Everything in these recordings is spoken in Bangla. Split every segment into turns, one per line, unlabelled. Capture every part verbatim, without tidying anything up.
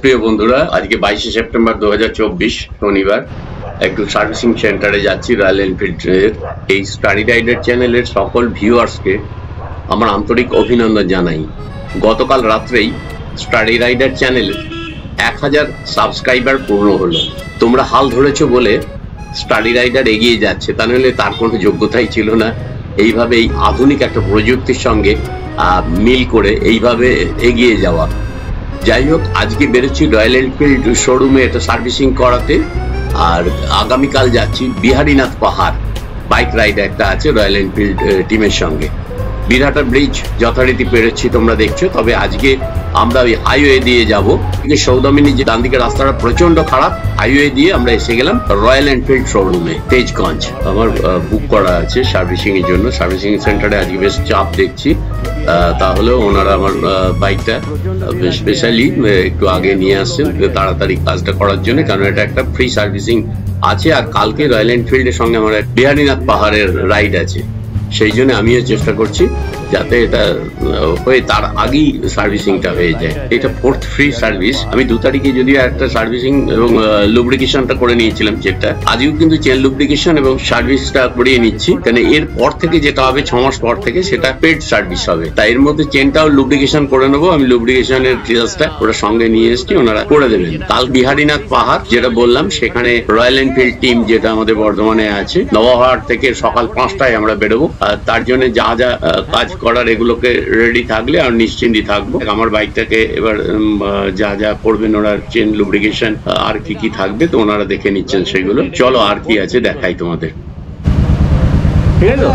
সুপ্রিয় বন্ধুরা, আজকে বাইশে সেপ্টেম্বর দু হাজার চব্বিশ শনিবার একটু সার্ভিসিং সেন্টারে যাচ্ছি রয়্যাল এনফিল্ডের। এই স্টাডি রাইডার চ্যানেলের সকল ভিউয়ার্সকে আমার আন্তরিক অভিনন্দন জানাই। গতকাল রাত্রেই স্টাডি রাইডার চ্যানেলে এক হাজার সাবস্ক্রাইবার পূর্ণ হলো। তোমরা হাল ধরেছো বলে স্টাডি রাইডার এগিয়ে যাচ্ছে, তা নাহলে তার কোনো যোগ্যতাই ছিল না এইভাবে এই আধুনিক একটা প্রযুক্তির সঙ্গে মিল করে এইভাবে এগিয়ে যাওয়া। যাই হোক, আজকে বেরোচ্ছি রয়্যাল এনফিল্ড শোরুমে এটা সার্ভিসিং করাতে, আর আগামীকাল যাচ্ছি বিহারীনাথ পাহাড় বাইক রাইড একটা আছে রয়্যাল এনফিল্ড টিমের সঙ্গে। বিরাটা ব্রিজ যথারীতি পেরোচ্ছি, তোমরা দেখছো। তবে আজকে আমরা ওই হাইওয়ে দিয়ে যাবো। সৌদামিনী যে ডান দিকে রাস্তাটা প্রচন্ড খারাপ, হাইওয়ে দিয়ে আমরা এসে গেলাম রয়্যাল এনফিল্ড শোরুমে তেজগঞ্জ। আমার বুক করা আছে সার্ভিসিং এর জন্য। সার্ভিসিং সেন্টারে আজকে বেশ চাপ দেখছি, তাহলে ওনারা আমার বাইকটা স্পেশালি একটু আগে নিয়ে আসছেন তাড়াতাড়ি কাজটা করার জন্য, কারণ এটা একটা ফ্রি সার্ভিসিং আছে। আর কালকে রয়্যাল এনফিল্ডের সঙ্গে আমার বিহারীনাথ পাহাড়ের রাইড আছে, সেই জন্য আমিও চেষ্টা করছি যাতে এটা হয়ে তার আগেই সার্ভিসিংটা হয়ে যায়। এটা ফোর্থ ফ্রি সার্ভিস। আমি দু তারিখে যদিও একটা সার্ভিসিং এবং লুব্রিকেশনটা করে নিয়েছিলাম, যেটা আজকেও কিন্তু চেন লুব্রিকেশন এবং সার্ভিসটা করিয়ে নিচ্ছি, কারণ এর পর থেকে যেটা হবে ছ মাস পর থেকে সেটা পেড সার্ভিস হবে। তাই এর মধ্যে চেনটাও লুব্রিকেশন করে নেবো। আমি লুব্রিকেশনের ডিটেলসটা ওরা সঙ্গে নিয়ে এসেছি, ওনারা করে দেবেন। কাল বিহারীনাথ পাহাড় যেটা বললাম, সেখানে রয়্যাল এনফিল্ড টিম যেটা আমাদের বর্ধমানে আছে, নবাবহাট থেকে সকাল পাঁচটায় আমরা বেরোবো। তার জন্য যা যা কাজ করার এগুলোকে রেডি থাকলে আর নিশ্চিন্তি থাকবো। আমার বাইকটাকে এবার যা যা করবেন ওরা, চেন লুব্রিকেশন আর কি কি থাকবে তো ওনারা দেখে নিচ্ছেন সেগুলো। চলো আর কি আছে দেখাই তোমাদের। ঠিক আছে,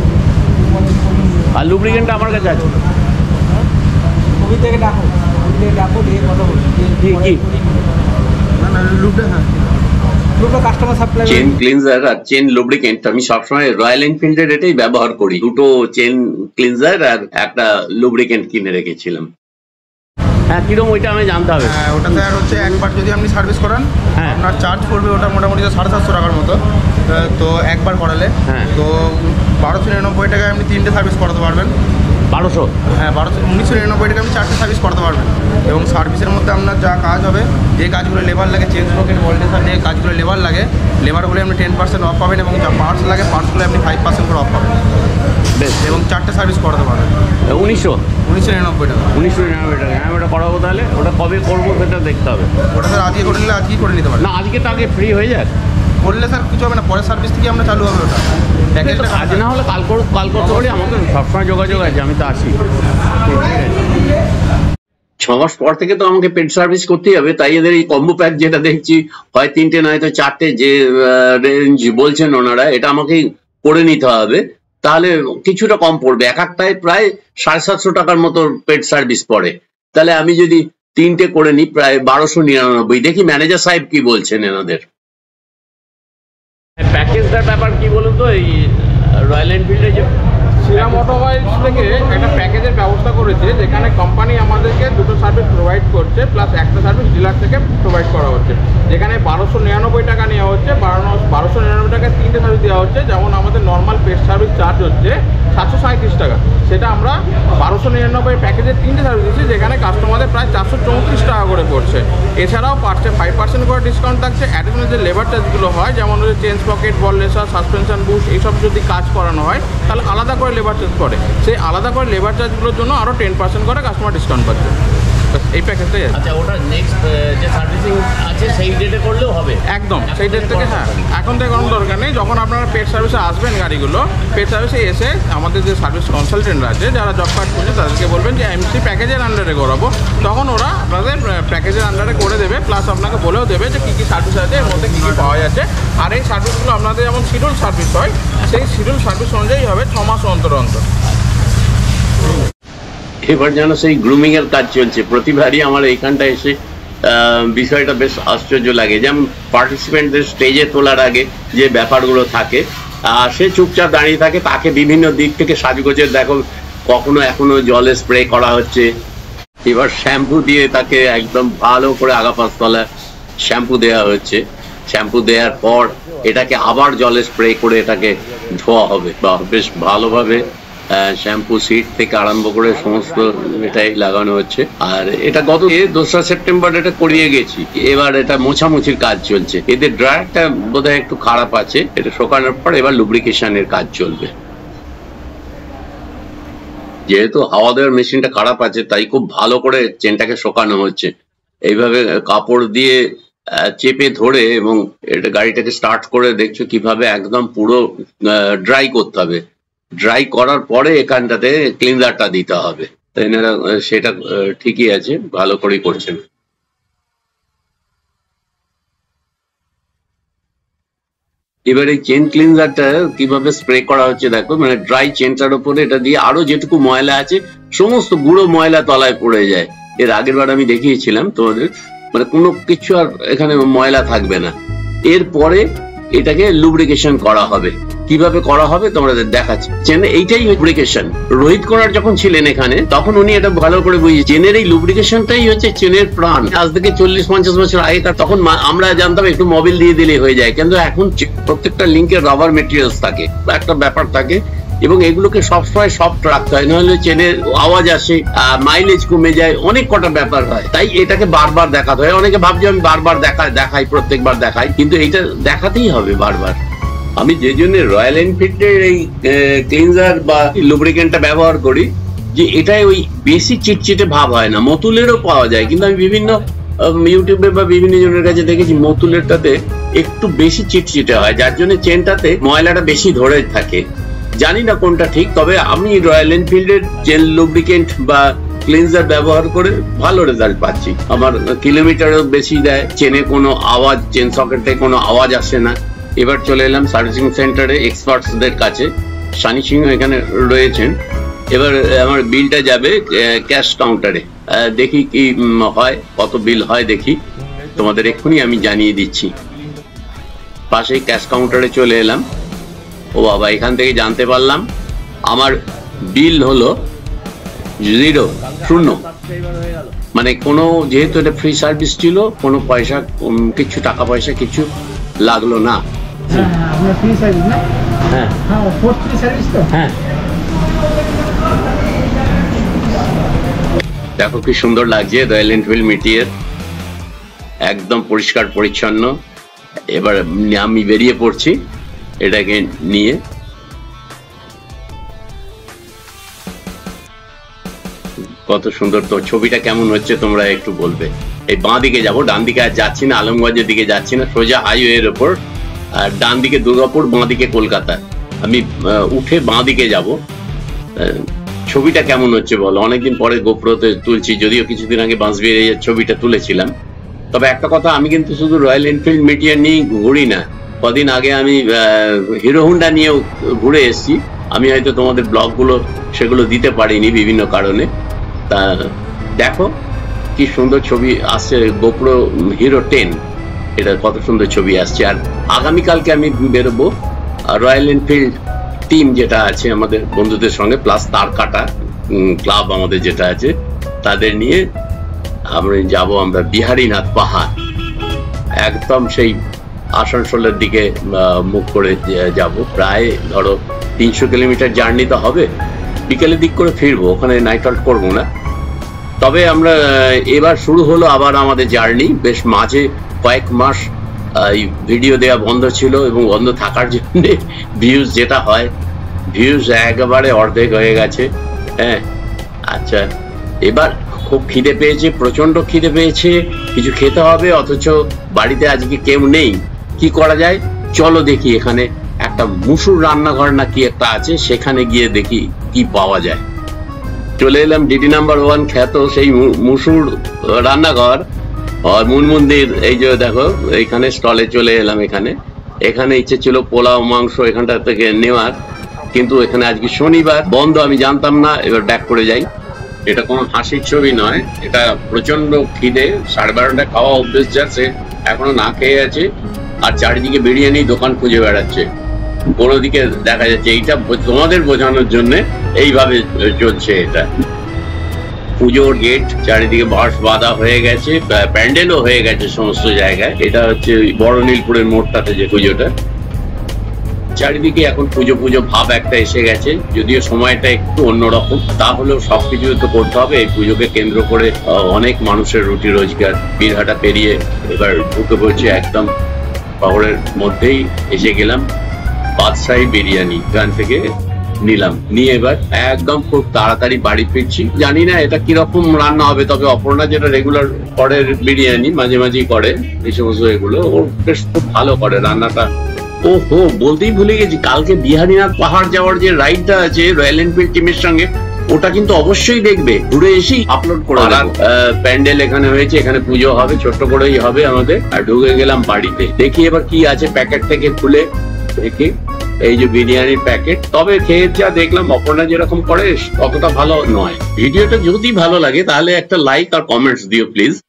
আর লুব্রিকেশনটা আমার কাছে আছে। চেন ক্লিনজার আর চেন লুব্রিকেন্ট আমি সবসময় রয়্যাল এনফিল্ডের এটাই ব্যবহার করি। দুটো চেন ক্লিনজার আর একটা লুব্রিকেন্ট কিনে রেখেছিলাম। হ্যাঁ, কিরকম ওইটা আমি জানতে হবে।
হ্যাঁ, ওটাতে আর হচ্ছে একবার যদি আপনি সার্ভিস করান, হ্যাঁ, আপনার চার্জ পড়বে ওটা মোটামুটি সাড়ে সাতশো টাকার মতো। তো একবার করালে হ্যাঁ তো বারোশো নিরানব্বই টাকায় আপনি তিনটে সার্ভিস করাতে পারবেন।
বারোশো
হ্যাঁ বারোশো উনিশশো নিরানব্বই টাকা আপনি চারটে সার্ভিস করতে পারবেন। এবং সার্ভিসের মধ্যে আপনার যা কাজ হবে, যে কাজগুলো লেবার লাগে, চেঞ্জ পকেট ভল্টেশন যে কাজগুলো লেবার লাগে, লেবারগুলো আপনি টেন পার্সেন্ট অফ পাবেন, এবং যা পার্টস লাগে পার্টসগুলো আপনি ফাইভ পার্সেন্ট করে অফ পাবেন। বেশ, এবং চারটে সার্ভিস করাতে পারবেন উনিশশো উনিশশো নিরানব্বই টাকা
উনিশশো নিরানব্বই টাকা আমি ওটা করাবো। তাহলে ওটা কবে করবো সেটা দেখতে হবে।
ওটা স্যার আজকে করে নিলে আজকেই করে নিতে পারেন।
না, আজকে তো আগে ফ্রি হয়ে যাক।
করলে স্যার কিছু হবে না, পরের সার্ভিস থেকে আমরা চালু হবে ওটা।
আজ না হলে কাল করো, কাল করতে পারি। আমাকে সবসময় যোগাযোগ আছে, আমি তো আসি। ছ মাস পর থেকে তো আমাকে পেড সার্ভিস করতেই হবে। তাই এদের এই কম্বো প্যাক যেটা দেখছি, হয় তিনটে নয়তো চারটে যে রেঞ্জ বলছেন ওনারা, এটা আমাকে করে নিতে হবে। তাহলে কিছুটা কম পড়বে। এক একটায় প্রায় সাড়ে সাতশো টাকার মতো পেড সার্ভিস পড়ে। তাহলে আমি যদি তিনটে করে নিই, প্রায় বারোশো নিরানব্বই। দেখি ম্যানেজার সাহেব কি বলছেন এনাদের। প্যাকেজটার ব্যাপার কি বলুন তো, এই রয়্যাল এনফিল্ডে যে
শ্রীরাম অটোমোবাইলস থেকে একটা প্যাকেজের ব্যবস্থা করেছে, যেখানে কোম্পানি আমাদেরকে দুটো সার্ভিস প্রোভাইড করছে, প্লাস একটা সার্ভিস ডিলার থেকে প্রোভাইড করা হচ্ছে। যেখানে বারোশো নিরানব্বই টাকা নেওয়া হচ্ছে, বারোশো নিরানব্বই টাকায় তিনটে সার্ভিস দেওয়া হচ্ছে। যেমন আমাদের নর্মাল পেড সার্ভিস চার্জ হচ্ছে সাতশো সাঁত্রিশ টাকা, সেটা আমরা বারোশো নিরানব্বই প্যাকেজের তিনটে সার্ভিস দিচ্ছি, যেখানে কাস্টমারদের প্রায় চারশো চৌত্রিশ টাকা করে পড়ছে। এছাড়াও পার্সে ফাইভ পার্সেন্ট করে ডিসকাউন্ট থাকছে। অ্যাডিশনাল যে লেবার চার্জগুলো হয়, যেমন হচ্ছে change pocket, ball racer, suspension bush, এইসব যদি কাজ করানো হয় তাহলে আলাদা করে লেবার চার্জ করে। সেই আলাদা করে লেবার চার্জগুলোর জন্য আরও টেন পার্সেন্ট করে কাস্টমার ডিসকাউন্ট পাচ্ছে। এই প্যাকেজটাই আছে।
আচ্ছা, ওটা নেক্সট যে সার্ভিসিং আছে সেই ডেটে করলেও হবে?
একদম সেই ডেট থেকে। হ্যাঁ, এখন থেকে কোনো দরকার নেই। যখন আপনারা পেড সার্ভিসে আসবেন গাড়িগুলো, পেড সার্ভিসে এসে আমাদের যে সার্ভিস কনসালটেন্টরা আছে যারা জব কার্ড করছে তাদেরকে বলবেন যে এমসি প্যাকেজের আন্ডারে করাবো, তখন ওরা আপনাদের প্যাকেজের আন্ডারে করে দেবে। প্লাস আপনাকে বলেও দেবে যে কী কী সার্ভিস আছে, এর মধ্যে কী কী পাওয়া যাচ্ছে। আর এই সার্ভিসগুলো আপনাদের যেমন শিডিউল সার্ভিস হয়, সেই শিডিউল সার্ভিস অনুযায়ী হবে ছ মাস অন্তর অন্তর।
এবার যেন সেই গ্রুমিং এর কাজ চলছে প্রতিবারই আমার এইখানটা এসে। বিষয়টা বেশ আশ্চর্য লাগে। যেমন পার্টিসিপেন্টদের স্টেজে তোলার আগে যে ব্যাপারগুলো থাকে, সে চুপচাপ দাঁড়িয়ে থাকে, তাকে বিভিন্ন দিক থেকে সাজগোজের দেখো, কখনো এখনো জলে স্প্রে করা হচ্ছে। এবার শ্যাম্পু দিয়ে তাকে একদম ভালো করে আগা পাঁচতলা শ্যাম্পু দেওয়া হচ্ছে। শ্যাম্পু দেওয়ার পর এটাকে আবার জলে স্প্রে করে এটাকে ধোয়া হবে, বা বেশ ভালোভাবে শ্যাম্পু সিট থেকে আরম্ভ করে সমস্ত এটাই লাগানো হচ্ছে। আর এটা গত দোসরা সেপ্টেম্বর এটা করিয়ে গেছি, এবার এটা মোছামুছির কাজ চলছে। এদের ড্রায়ারটা বোধহয় একটু খারাপ আছে, এটা শোকানোর পর এবার লুব্রিকেশনের কাজ চলবে। যেহেতু হাওয়া দেওয়ার মেশিনটা খারাপ আছে তাই খুব ভালো করে চেনটাকে শোকানো হচ্ছে। এইভাবে কাপড় দিয়ে চেপে ধরে এবং এটা গাড়িটাকে স্টার্ট করে দেখছো কিভাবে একদম পুরো ড্রাই করতে হবে। ড্রাই করার পরে এখানটাতে ক্লিনজারটা দিতে হবে। তাই এনারা সেটা ঠিকই আছে, ভালো করেই করছেন। এবার এই চেন ক্লিনজারটা কিভাবে স্প্রে করা হচ্ছে দেখো, মানে ড্রাই চেনটার উপরে এটা দিয়ে আরো যেটুকু ময়লা আছে সমস্ত গুঁড়ো ময়লা তলায় পড়ে যায়। এর আগের বার আমি দেখিয়েছিলাম তোমাদের, মানে কোনো কিছু আর এখানে ময়লা থাকবে না। এরপরে এটাকে লুব্রিকেশন করা হবে। কিভাবে করা হবে তোমাদের দেখাচ্ছি। চেনে এইটাই লুব্রিকেশন। রোহিত কোনার যখন ছিলেন এখানে তখন উনি এটা ভালো করে বুঝিয়ে, চেনের এই লুব্রিকেশনটাই হচ্ছে চেনের প্রাণ। আজ থেকে চল্লিশ পঞ্চাশ বছর আগেকার তখন আমরা জানতাম একটু মোবিল দিয়ে দিলে হয়ে যায়, কিন্তু এখন প্রত্যেকটা লিঙ্কের রাবার মেটেরিয়ালস থাকে, একটা ব্যাপার থাকে এবং এগুলোকে সবসময় সফট রাখতে হয়, নাহলে চেনের আওয়াজ আসে, মাইলেজ কমে যায়, অনেক কটা ব্যাপার হয়। তাই এটাকে বারবার দেখাতে হয়। অনেকে ভাবছে আমি বারবার দেখাই দেখাই প্রত্যেকবার দেখাই, কিন্তু এইটা দেখাতেই হবে বারবার। আমি যে জন্য রয়্যাল এনফিল্ডের এই ক্লিনজার বা লুব্রিকেন্টটা ব্যবহার করি, যে এটাই ওই বেশি চিটচিটে ভাব হয় না। মতুলেরও পাওয়া যায়, কিন্তু আমি বিভিন্ন ইউটিউবে বা বিভিন্ন জনের কাছে দেখেছি মতুলেরটাতে একটু বেশি চিটচিটে হয়, যার জন্য চেনটাতে ময়লাটা বেশি ধরে থাকে। জানি না কোনটা ঠিক, তবে আমি রয়্যাল এনফিল্ডের জেল লুব্রিকেন্ট বা ক্লিনজার ব্যবহার করে ভালো রেজাল্ট পাচ্ছি। আমার কিলোমিটারও বেশি দেয়, চেনে কোনো আওয়াজ, চেন সকেটে কোনো আওয়াজ আসে না। এবার চলে এলাম সার্ভিসিং সেন্টারে এক্সপার্টসদের কাছে। সানি সিংহ এখানে রয়েছেন। এবার আমার বিলটা যাবে ক্যাশ কাউন্টারে, দেখি কি হয়, কত বিল হয় দেখি, তোমাদের এক্ষুনি আমি জানিয়ে দিচ্ছি। পাশেই ক্যাশ কাউন্টারে চলে এলাম। ও বাবা, এখান থেকে জানতে পারলাম আমার বিল হলো জিরো, শূন্য। মানে কোনো, যেহেতু এটা ফ্রি সার্ভিস ছিল, কোনো পয়সা কিছু টাকা পয়সা কিছু লাগলো না। হ্যাঁ, দেখো কি সুন্দর লাগছে রয়্যাল এনফিল্ড মিটিয়ার, একদম পরিষ্কার পরিচ্ছন্ন। এবার আমি বেরিয়ে পড়ছি এটাকে নিয়ে। কত সুন্দর, তো ছবিটা কেমন হচ্ছে তোমরা একটু বলবে। এই বাঁ দিকে যাবো, ডান দিকে আর যাচ্ছি না, আলমগঞ্জের দিকে যাচ্ছি না, সোজা হাইওয়ের ওপর। আর ডান দিকে দুর্গাপুর, বাঁ দিকে কলকাতা। আমি উঠে বাঁ দিকে যাব। ছবিটা কেমন হচ্ছে বলো। অনেকদিন পরে গোপ্রোতে তুলছি, যদিও কিছুদিন আগে বাঁশবেড়িয়ার ছবিটা তুলেছিলাম। তবে একটা কথা, আমি কিন্তু শুধু রয়্যাল এনফিল্ড মিটিয়ার নিয়ে ঘুরি না। কদিন আগে আমি হিরো হুন্ডা নিয়েও ঘুরে এসেছি। আমি হয়তো তোমাদের ব্লগগুলো সেগুলো দিতে পারিনি বিভিন্ন কারণে। তা দেখো কি সুন্দর ছবি আসছে, গোপ্রো হিরো টেন, এটা কত সুন্দর ছবি আসছে। আর আগামীকালকে আমি বেরোবো রয়্যাল এনফিল্ড টিম যেটা আছে আমাদের বন্ধুদের সঙ্গে, প্লাস তার কাটা ক্লাব আমাদের যেটা আছে, তাদের নিয়ে আমরা যাব আমরা বিহারীনাথ পাহাড়, একদম সেই আসানসোলের দিকে মুখ করে যাব। প্রায় ধরো তিনশো কিলোমিটার জার্নি তো হবে। বিকেলের দিক করে ফিরবো, ওখানে নাইট হল্ট করবো না। তবে আমরা এবার শুরু হলো আবার আমাদের জার্নি। বেশ মাঝে কয়েক মাস ভিডিও দেওয়া বন্ধ ছিল, এবং বন্ধ থাকার জন্য ভিউজ যেটা হয়, ভিউজ একেবারে অর্ধেক হয়ে গেছে। হ্যাঁ, আচ্ছা, এবার খুব খিদে পেয়েছে, প্রচন্ড খিদে পেয়েছে, কিছু খেতে হবে, অথচ বাড়িতে আজকে কেউ নেই। কি করা যায়, চলো দেখি এখানে একটা মুসুর রান্নাঘর না কি একটা আছে, সেখানে গিয়ে দেখি কি পাওয়া যায়। চলে এলাম ডিডি নাম্বার ওয়ান খ্যাত সেই মুসুর রান্নাঘর আর মনমন্দির। এই যে দেখো, এখানে স্টলে চলে এলাম। এখানে এখানে ইচ্ছে ছিল পোলাও মাংস এখানটা থেকে নেওয়ার, কিন্তু এখানে আজকে শনিবার, বন্ধ। আমি জানতাম না, এবার ব্যাক করে যাই। এটা কোনো হাসির ছবি নয়, এটা প্রচন্ড খিদে। সাড়ে বারোটায় খাওয়া অভ্যেস যাচ্ছে, এখনো না খেয়ে আছে। আর চারিদিকে বিরিয়ানি দোকান খুঁজে বেড়াচ্ছে, কোনো দিকে দেখা যাচ্ছে। এইটা তোমাদের বোঝানোর জন্য এইভাবে চলছে। এটা পুজোর গেট, চারিদিকে বাঁশ বাঁধা হয়ে গেছে, প্যান্ডেলও হয়ে গেছে সমস্ত জায়গায়। এটা হচ্ছে বড় নীলপুরের মোড়টাতে যে পুজোটা। চারিদিকে এখন পুজো পুজো ভাব একটা এসে গেছে, যদিও সময়টা একটু অন্যরকম, তাহলেও সবকিছু তো করতে হবে। এই পুজোকে কেন্দ্র করে অনেক মানুষের রুটি রোজগার। বীরহাটা পেরিয়ে এবার ঢুকে পড়ছে একদম শহরের মধ্যেই, এসে গেলাম বাদশাহী বিরিয়ানি, এখান থেকে নিলাম, নিয়ে এবার একদম খুব তাড়াতাড়ি বাড়ি ফিরছি। জানি না এটা কিরকম রান্না হবে, তবে অপর্ণা যেটা রেগুলার করে বিরিয়ানি, মাঝে মাঝেই করে এই সমস্ত, এগুলো ওর বেশ খুব ভালো করে রান্নাটা। ও হো, বলতেই ভুলে গেছি, কালকে বিহারীনাথ পাহাড় যাওয়ার যে রাইডটা আছে রয়্যাল এনফিল্ড টিমের সঙ্গে, ওটা কিন্তু অবশ্যই দেখবে, ঘুরে এসেই আপলোড করে দেব। প্যান্ডেল এখানে হয়েছে, এখানে পুজো হবে, ছোট্ট করেই হবে আমাদের। আর ঢুকে গেলাম বাড়িতে, দেখি এবার কি আছে প্যাকেট থেকে খুলে দেখি। এই যে বিরিয়ানির প্যাকেট, তবে খেয়ে যা দেখলাম অপর্ণা যেরকম করে অতটা ভালো নয়। ভিডিওটা যদি ভালো লাগে তাহলে একটা লাইক আর কমেন্টস দিও প্লিজ।